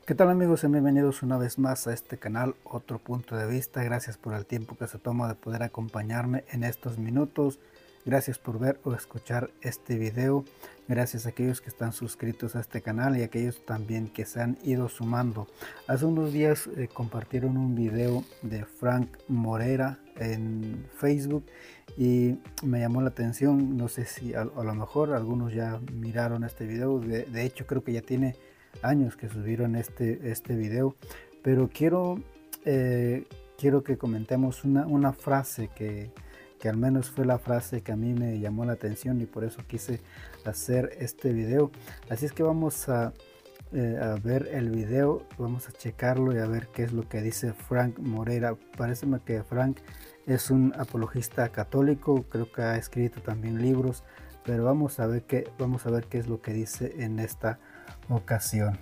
¿Qué tal amigos? Y bienvenidos una vez más a este canal, Otro Punto de Vista. Gracias por el tiempo que se toma de poder acompañarme en estos minutos. Gracias por ver o escuchar este video. Gracias a aquellos que están suscritos a este canal y a aquellos también que se han ido sumando. Hace unos días compartieron un video de Frank Morera en Facebook y me llamó la atención. No sé si a lo mejor algunos ya miraron este video. De hecho creo que ya tiene años que subieron este video, pero quiero que comentemos una frase que al menos fue la frase que a mí me llamó la atención y por eso quise hacer este video. Así es que vamos a ver el video, vamos a checarlo y a ver qué es lo que dice Frank Morera. Parece que Frank es un apologista católico, creo que ha escrito también libros, pero vamos a ver qué es lo que dice en esta ocasión.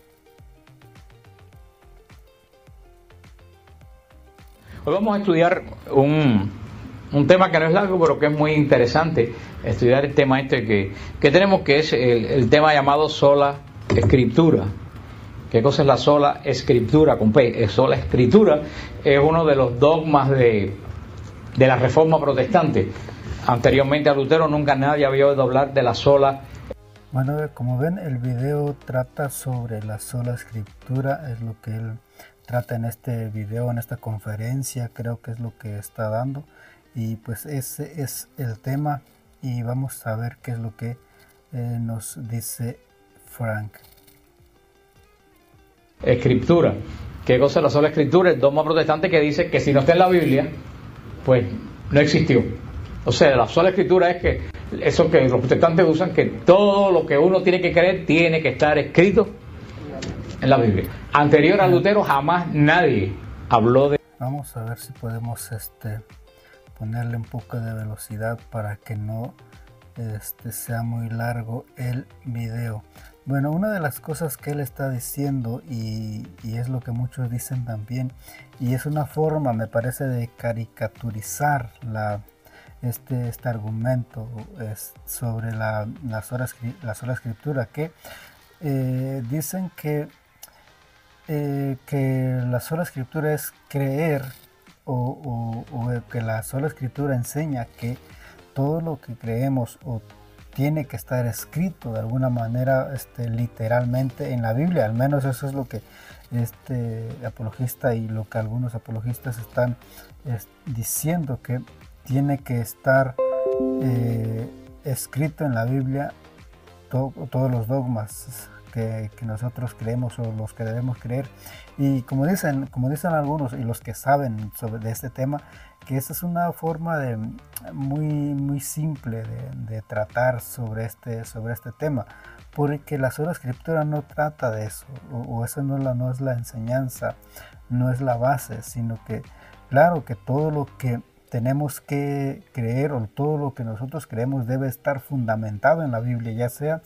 Hoy vamos a estudiar un tema que no es largo, pero que es muy interesante. Estudiar el tema que tenemos, que es el tema llamado sola escritura. ¿Qué cosa es la sola escritura? Con P. Sola escritura es uno de los dogmas de la Reforma Protestante. Anteriormente a Lutero nunca nadie había oído hablar de la sola. Bueno, como ven, el video trata sobre la sola escritura, es lo que él trata en este video, en esta conferencia, creo que es lo que está dando, y pues ese es el tema y vamos a ver qué es lo que nos dice Frank. Escritura. ¿Qué cosa es la sola escritura? El dogma protestante que dice que si no está en la Biblia, pues no existió. O sea, la sola escritura es que eso que los protestantes usan, que todo lo que uno tiene que creer tiene que estar escrito en la Biblia. Anterior a Lutero jamás nadie habló de... Vamos a ver si podemos ponerle un poco de velocidad para que no sea muy largo el video. Bueno, una de las cosas que él está diciendo y es lo que muchos dicen también, y es una forma, me parece, de caricaturizar este argumento sobre la sola escritura, que dicen que la sola escritura es creer o que la sola escritura enseña que todo lo que creemos o tiene que estar escrito de alguna manera literalmente en la Biblia. Al menos eso es lo que este apologista y lo que algunos apologistas están diciendo, que tiene que estar escrito en la Biblia todos los dogmas que nosotros creemos o los que debemos creer. Y como dicen algunos y los que saben de este tema, que esta es una forma muy simple de tratar sobre este tema, porque la sola escritura no trata de eso, o eso no es la enseñanza, no es la base, sino que claro que todo lo que tenemos que creer o todo lo que nosotros creemos debe estar fundamentado en la Biblia, ya sea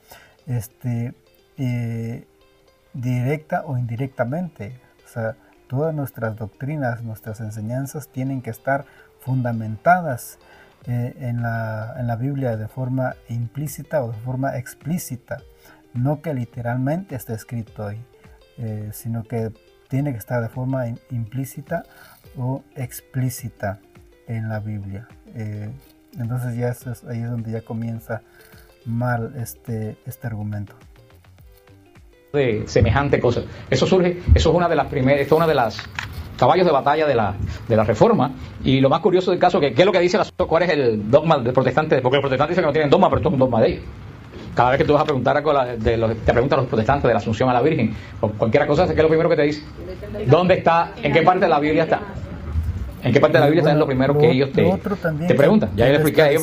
directa o indirectamente. O sea, todas nuestras doctrinas, nuestras enseñanzas tienen que estar fundamentadas en la Biblia de forma implícita o de forma explícita, no que literalmente esté escrito ahí, sino que tiene que estar de forma implícita o explícita en la Biblia. Entonces ya ahí es donde ya comienza mal este argumento. De semejante cosa. Eso es una de las primeras, esto es una de las caballos de batalla de la Reforma. Y lo más curioso del caso, ¿qué es lo que dice cuál es el dogma del protestante? Porque los protestantes dicen que no tienen dogma, pero esto es un dogma de ellos. Cada vez que tú vas a preguntar algo te preguntan los protestantes de la Asunción a la Virgen o cualquier cosa, ¿qué es lo primero que te dice? ¿Dónde está? ¿En qué parte de la Biblia está? ¿En qué parte de la Biblia está? Es lo primero que ellos te preguntan. Ya yo le expliqué a ellos.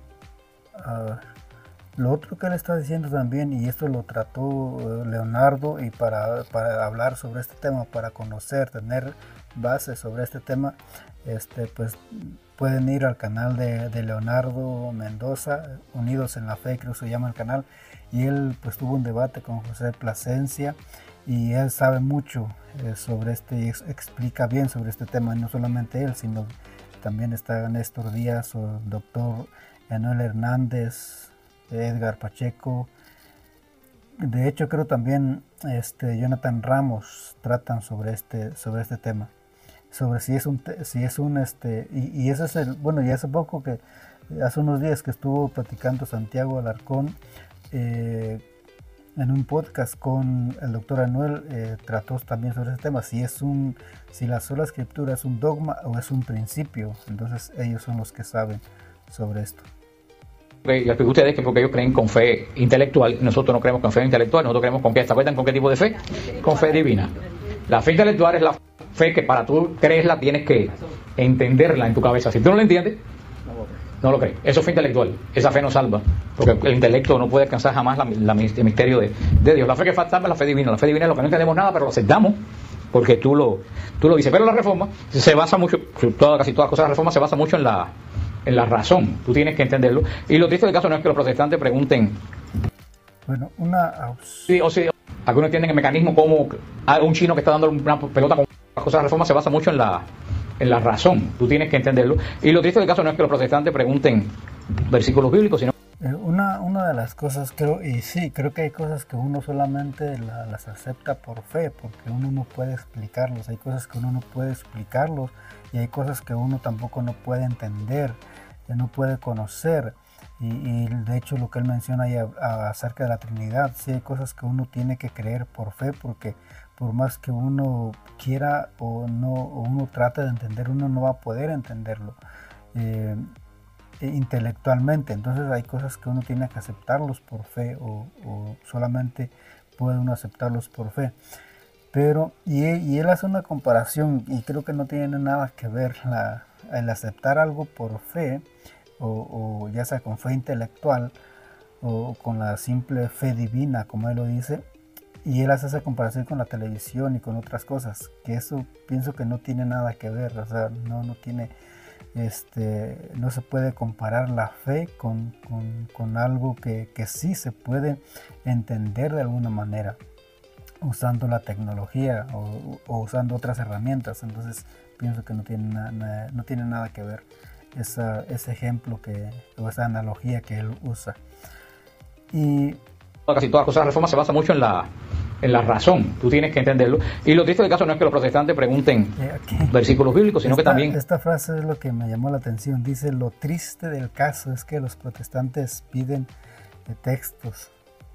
Lo otro que él está diciendo también, y esto lo trató Leonardo, y para hablar sobre este tema, para conocer, tener bases sobre este tema, pues pueden ir al canal de Leonardo Mendoza, Unidos en la Fe, creo que se llama el canal, y él pues tuvo un debate con José Plasencia, y él sabe mucho sobre y explica bien sobre este tema, y no solamente él, sino también está Néstor Díaz o el doctor Emanuel Hernández, Edgar Pacheco, De hecho, creo también Jonathan Ramos tratan sobre este tema, sobre si es y ese es y hace poco hace unos días que estuvo platicando Santiago Alarcón en un podcast con el doctor Anuel, trató también sobre ese tema, si la sola escritura es un dogma o es un principio. Entonces ellos son los que saben sobre esto. Y explico a ustedes que porque ellos creen con fe intelectual, nosotros no creemos con fe intelectual, nosotros creemos con qué. ¿Se acuerdan con qué tipo de fe? Con fe divina. La fe intelectual es la fe que para tú creerla tienes que entenderla en tu cabeza. Si tú no la entiendes, no lo crees. Eso es fe intelectual. Esa fe no salva, porque el intelecto no puede alcanzar jamás el misterio de Dios. La fe que salva es la fe divina. La fe divina es lo que no entendemos nada, pero lo aceptamos porque tú lo dices. Pero la reforma se basa mucho, casi todas las cosas de la reforma se basa mucho en la razón. Tú tienes que entenderlo. Y lo triste del caso no es que los protestantes pregunten. Bueno, sí, algunos entienden el mecanismo como un chino que está dando una pelota con las cosas de la reforma se basa mucho en la razón. Tú tienes que entenderlo. Y lo triste del caso no es que los protestantes pregunten versículos bíblicos, sino una de las cosas creo que hay cosas que uno solamente las acepta por fe, porque uno no puede explicarlos. Hay cosas que uno no puede explicarlos y hay cosas que uno tampoco no puede entender, no puede conocer. Y de hecho lo que él menciona ahí acerca de la Trinidad, sí hay cosas que uno tiene que creer por fe, porque por más que uno quiera o uno trate de entender, uno no va a poder entenderlo intelectualmente. Entonces hay cosas que uno tiene que aceptarlos por fe o solamente puede uno aceptarlos por fe. Pero y él hace una comparación y creo que no tiene nada que ver el aceptar algo por fe o ya sea con fe intelectual o con la simple fe divina, como él lo dice. Y él hace esa comparación con la televisión y con otras cosas, que eso pienso que no tiene nada que ver. O sea, no tiene no se puede comparar la fe con algo que sí se puede entender de alguna manera usando la tecnología o usando otras herramientas. Entonces pienso que no tiene nada que ver ese ejemplo o esa analogía que él usa. Y casi todas las cosas de la reforma se basa mucho en la razón. Tú tienes que entenderlo. Y lo triste del caso no es que los protestantes pregunten versículos bíblicos, sino que también esta frase es lo que me llamó la atención. Dice: lo triste del caso es que los protestantes piden textos.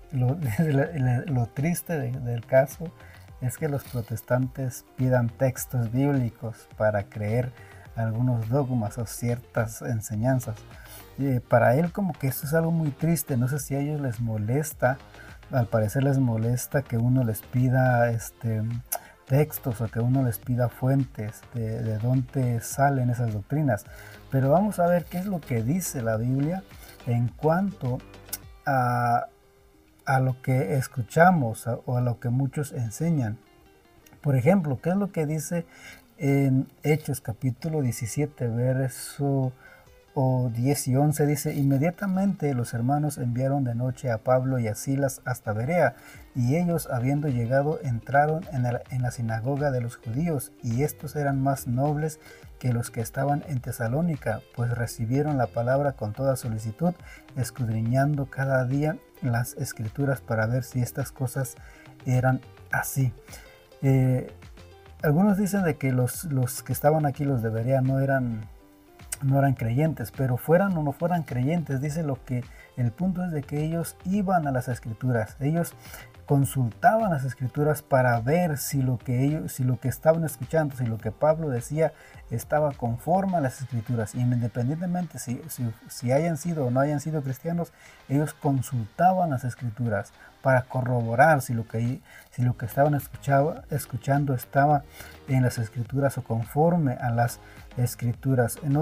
Lo triste del caso es que los protestantes pidan textos bíblicos para creer algunos dogmas o ciertas enseñanzas. Para él como que esto es algo muy triste. No sé si a ellos les molesta, al parecer les molesta que uno les pida textos o que uno les pida fuentes de dónde salen esas doctrinas. Pero vamos a ver qué es lo que dice la Biblia en cuanto a lo que escuchamos o a lo que muchos enseñan. Por ejemplo, ¿qué es lo que dice en Hechos capítulo 17, verso 10 y 11? Dice: inmediatamente los hermanos enviaron de noche a Pablo y a Silas hasta Berea, y ellos, habiendo llegado, entraron en la sinagoga de los judíos, y estos eran más nobles que los que estaban en Tesalónica, pues recibieron la palabra con toda solicitud, escudriñando cada día las escrituras para ver si estas cosas eran así. Algunos dicen de que los que estaban aquí, los de Berea, no eran creyentes, pero fueran o no fueran creyentes, dice el punto es de que ellos iban a las escrituras, ellos consultaban las escrituras para ver si lo que estaban escuchando, si lo que Pablo decía estaba conforme a las escrituras. Y independientemente si hayan sido o no hayan sido cristianos, ellos consultaban las escrituras para corroborar si lo que estaban escuchando estaba en las escrituras o conforme a las escrituras. En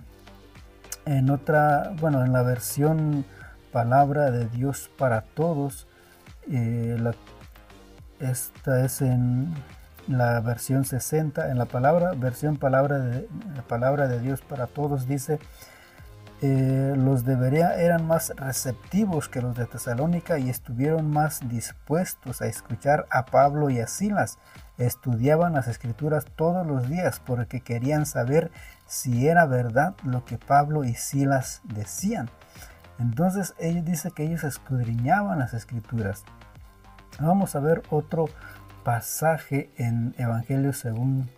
la versión Palabra de Dios para Todos, esta es en la versión 60, en la versión Palabra de Dios para Todos, dice: los de Berea eran más receptivos que los de Tesalónica y estuvieron más dispuestos a escuchar a Pablo y a Silas. Estudiaban las escrituras todos los días porque querían saber si era verdad lo que Pablo y Silas decían. Entonces ellos dicen que ellos escudriñaban las escrituras. Vamos a ver otro pasaje en Evangelio según,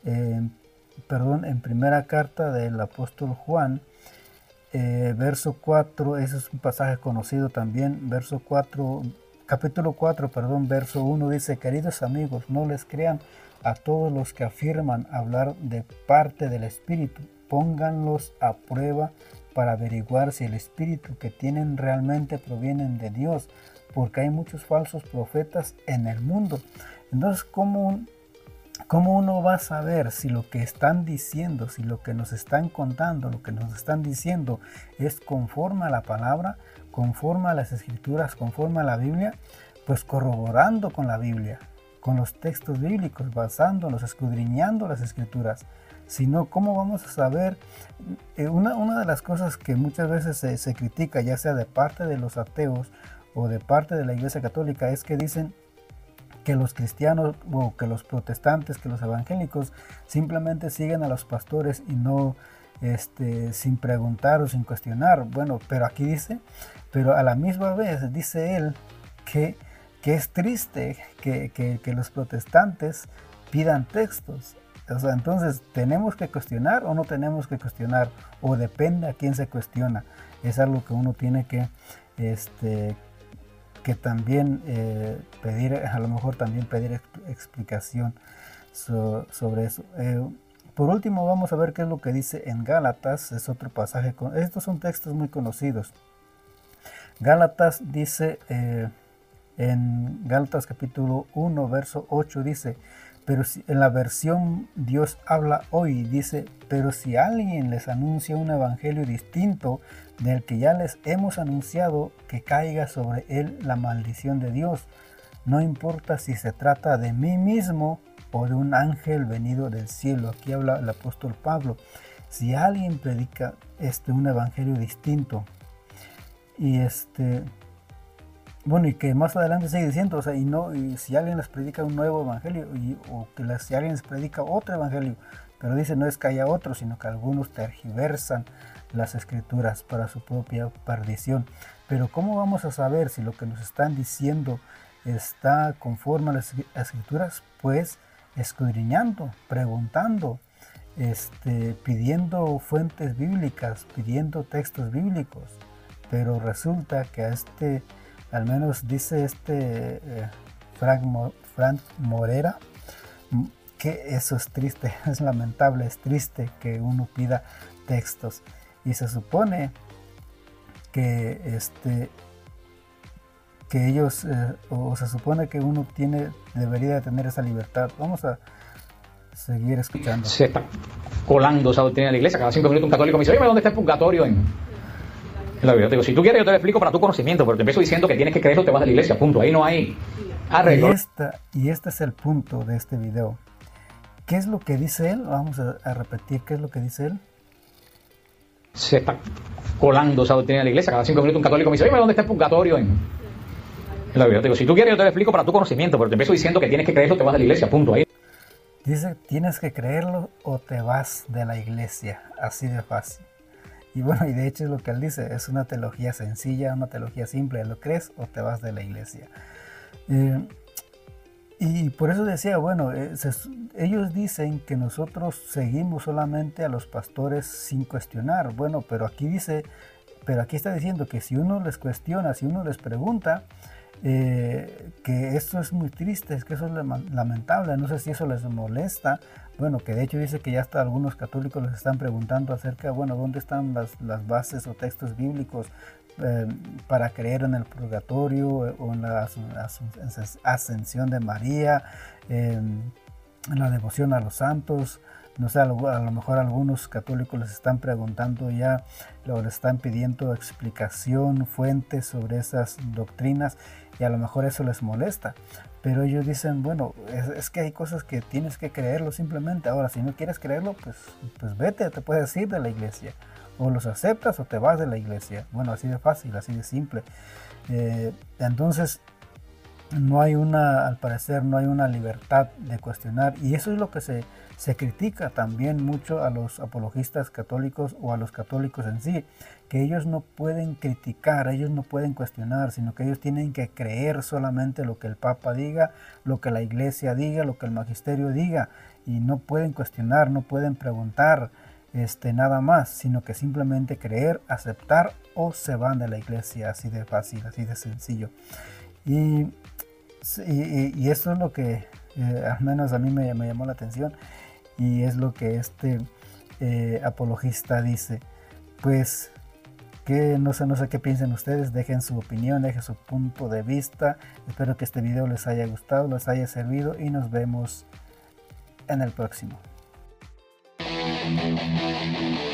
en primera carta del apóstol Juan, verso 4, ese es un pasaje conocido también, verso 4, capítulo 4, verso 1 dice: queridos amigos, no les crean a todos los que afirman hablar de parte del Espíritu, pónganlos a prueba para averiguar si el Espíritu que tienen realmente provienen de Dios, porque hay muchos falsos profetas en el mundo. Entonces, ¿cómo uno va a saber si lo que están diciendo, si lo que nos están contando, lo que nos están diciendo es conforme a la palabra, conforme a las Escrituras, conforme a la Biblia? Pues corroborando con la Biblia, con los textos bíblicos, basándonos, escudriñando las Escrituras. Si no, ¿cómo vamos a saber? Una de las cosas que muchas veces se critica, ya sea de parte de los ateos o de parte de la Iglesia Católica, es que dicen que los cristianos o que los protestantes, que los evangélicos simplemente siguen a los pastores y no sin preguntar o sin cuestionar. Bueno, pero aquí dice, pero a la misma vez dice él que es triste que los protestantes pidan textos. O sea, entonces, ¿tenemos que cuestionar o no tenemos que cuestionar? O depende a quién se cuestiona. Es algo que uno tiene que también pedir, a lo mejor también pedir explicación sobre eso. Por último, vamos a ver qué es lo que dice en Gálatas. Es otro pasaje, estos son textos muy conocidos. Gálatas dice, en Gálatas capítulo 1, verso 8 dice, pero si, en la versión Dios habla hoy, dice: pero si alguien les anuncia un evangelio distinto del que ya les hemos anunciado, que caiga sobre él la maldición de Dios. No importa si se trata de mí mismo o de un ángel venido del cielo. Aquí habla el apóstol Pablo. Si alguien predica un evangelio distinto, y bueno, y que más adelante sigue diciendo, o sea, y si alguien les predica un nuevo evangelio, si alguien les predica otro evangelio, pero dice, no es que haya otro, sino que algunos tergiversan las Escrituras para su propia perdición. Pero ¿cómo vamos a saber si lo que nos están diciendo está conforme a las Escrituras? Pues escudriñando, preguntando, pidiendo fuentes bíblicas, pidiendo textos bíblicos. Pero resulta que al menos dice Frank Morera, que eso es triste, es lamentable, es triste que uno pida textos. Y se supone que ellos, o se supone que uno debería de tener esa libertad. Vamos a seguir escuchando. Se está colando esa doctrina de la iglesia. Cada 5 minutos un católico me dice: oye, ¿dónde está el purgatorio en la Biblia? Te digo, si tú quieres yo te lo explico para tu conocimiento, pero te empiezo diciendo que tienes que creerlo, te vas de la iglesia, punto. Ahí no hay arreglo. Y este es el punto de este video. ¿Qué es lo que dice él? Vamos a repetir qué es lo que dice él. Se está colando esa doctrina de la iglesia. Cada 5 minutos un católico me dice: oye, ¿dónde está el purgatorio en la Biblia? Te digo, si tú quieres yo te lo explico para tu conocimiento, pero te empiezo diciendo que tienes que creerlo, te vas de la iglesia, punto. Ahí dice, tienes que creerlo o te vas de la iglesia, así de fácil. Y bueno, y de hecho es lo que él dice, es una teología sencilla, una teología simple: lo crees o te vas de la iglesia. Y por eso decía, bueno, ellos dicen que nosotros seguimos solamente a los pastores sin cuestionar. Bueno, pero aquí está diciendo que si uno les cuestiona, si uno les pregunta, que esto es muy triste, es que eso es lamentable, no sé si eso les molesta. Bueno, que de hecho dice que ya hasta algunos católicos les están preguntando acerca, bueno, ¿dónde están las bases o textos bíblicos para creer en el purgatorio o en la ascensión de María, en la devoción a los santos? No sé, a lo mejor algunos católicos les están preguntando ya, o les están pidiendo explicación, fuentes sobre esas doctrinas, y a lo mejor eso les molesta. Pero ellos dicen, bueno, es que hay cosas que tienes que creerlo simplemente. Ahora, si no quieres creerlo, pues vete, te puedes ir de la iglesia. O los aceptas o te vas de la iglesia. Bueno, así de fácil, así de simple. Entonces, al parecer no hay una libertad de cuestionar. Y eso es lo que se Se critica también mucho a los apologistas católicos o a los católicos en sí, que ellos no pueden criticar, ellos no pueden cuestionar, sino que ellos tienen que creer solamente lo que el Papa diga, lo que la Iglesia diga, lo que el magisterio diga, y no pueden cuestionar, no pueden preguntar nada más, sino que simplemente creer, aceptar o se van de la Iglesia, así de fácil, así de sencillo. Y esto es lo que al menos a mí me llamó la atención, y es lo que este apologista dice. Pues que no sé qué piensen ustedes, dejen su opinión, dejen su punto de vista. Espero que este video les haya gustado, les haya servido, y nos vemos en el próximo.